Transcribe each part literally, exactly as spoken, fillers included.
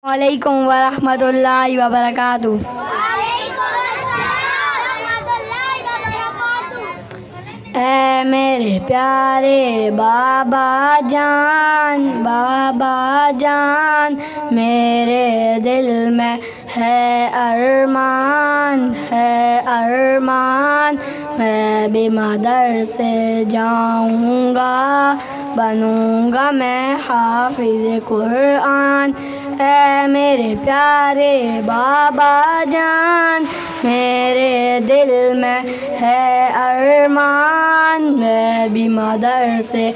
علیکم ورحمۃ اللہ وبرکاتہ۔ وعلیکم السلام ورحمۃ اللہ وبرکاتہ۔ اے میرے پیارے بابا جان، بابا جان، میرے دل میں ہے ارمان، ہے ارمان، میں بھی مدرسے جاؤں گا، بنوں گا میں حافظ قرآن۔ اے میرے پیارے بابا جان، میرے دل میں ہے ارمان، میں بھی مدرسے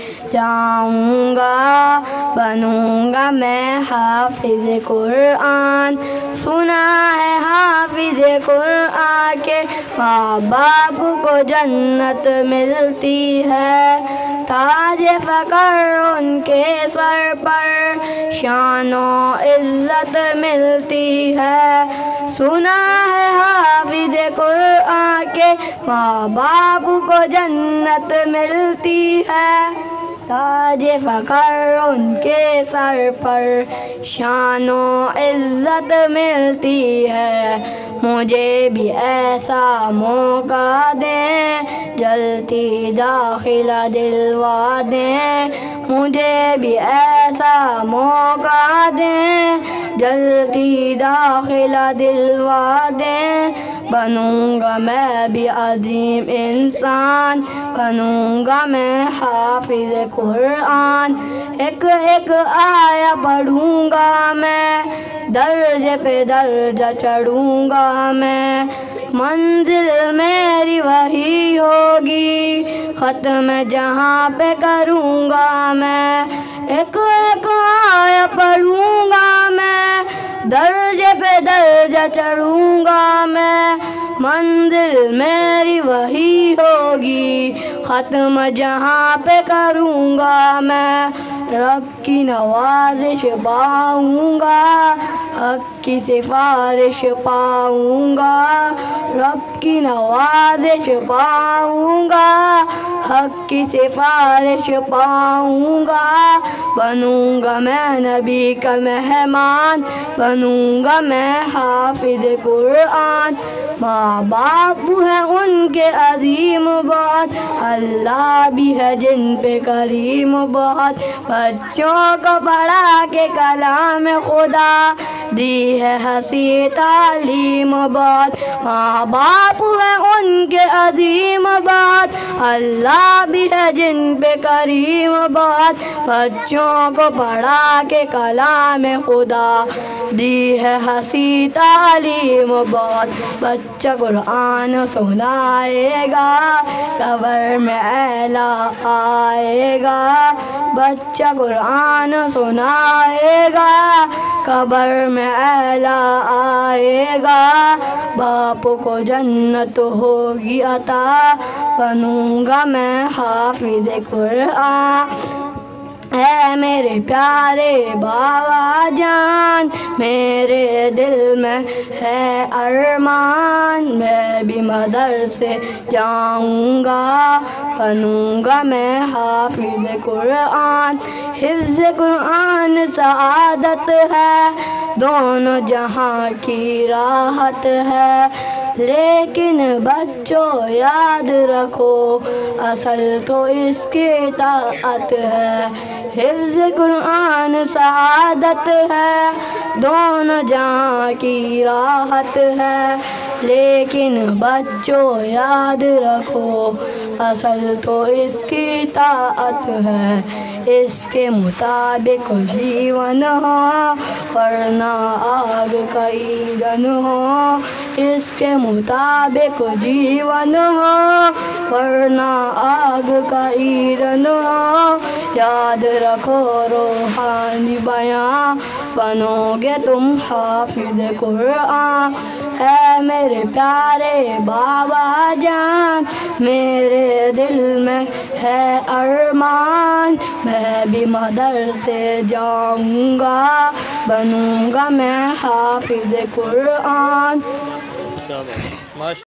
جاؤں گا، بنوں گا میں حافظ قرآن۔ سنا ہے حافظ قرآن کے ماں باپ کو جنت ملتی ہے، تاج فخر ان کے سر پر شان و عزت ملتی ہے۔ سنا ہے حافظ قرآن کے ماں باپ کو جنت ملتی ہے، تاج فخر ان کے سر پر شان و عزت ملتی ہے۔ مجھے بھی ایسا موقع دیں، جلتی داخلہ دلوا دیں، مجھے بھی ایسا موقع دیں، جلتی داخلہ دلوا دیں، بنوں گا میں بھی عظیم انسان، بنوں گا میں حافظ قرآن۔ ایک ایک آیا پڑھوں گا میں، درجے پہ درجہ چڑھوں گا میں، منزل میری وہی ہوگی، ختم جہاں پہ کروں گا میں۔ ایک ایک آیا پڑھوں گا میں، درجے پہ درجہ چڑھوں گا میں، منزل میری وہی ہوگی، ختم جہاں پہ کروں گا میں۔ رب کی نوازش پاؤں گا، حق کی سفارش پاؤں گا، رب کی نوازش پاؤں گا، حق کی سفارش پاؤں گا، بنوں گا میں نبی کا مہمان، بنوں گا میں حافظ قرآن۔ ماں باپ ہے ان کے عظیم بہت، اللہ بھی ہے جن پہ کریم بہت، بچوں کو پڑھا کے کلام خدا دی ہے ہنسی تعلیم بہت۔ ماں باپ ہے ان کے عظیم بہت، اللہ بھی ہے جن پہ کریم بہت، بچوں کو پڑھا کے کلام خدا دی ہے ہنسی تعلیم بہت۔ بچہ قرآن سنائے گا، قبر میں اعلیٰ آئے گا، بچہ قرآن سنائے گا، قبر میں اعلیٰ آئے گا، باپ کو جنت ہوگی عطا، بنوں گا میں حافظ قرآن۔ اے میرے پیارے بابا جان، میرے دل میں ہے ارمان، میں بھی مدرسے جاؤں گا، بنوں گا میں حافظ قرآن۔ حفظ قرآن سعادت ہے، دونوں جہاں کی راحت ہے، لیکن بچوں یاد رکھو اصل تو اس کی اطاعت ہے۔ حفظ قرآن سعادت ہے، دونوں جہاں کی راحت ہے، لیکن بچوں یاد رکھو اصل تو اس کی اطاعت ہے۔ اس کے مطابق جیون ہو ورنہ آگ کا ایندھن ہو، اس کے مطابق جیون ہو ورنہ آگ کا ایندھن ہو، یاد رکھو روحانی بیان، بنو گے تم حافظ قرآن۔ اے میرے پیارے بابا جان، میرے دل میں ہے ارمان، میں بھی مدرسے جاؤں گا، بنوں گا میں حافظ قرآن۔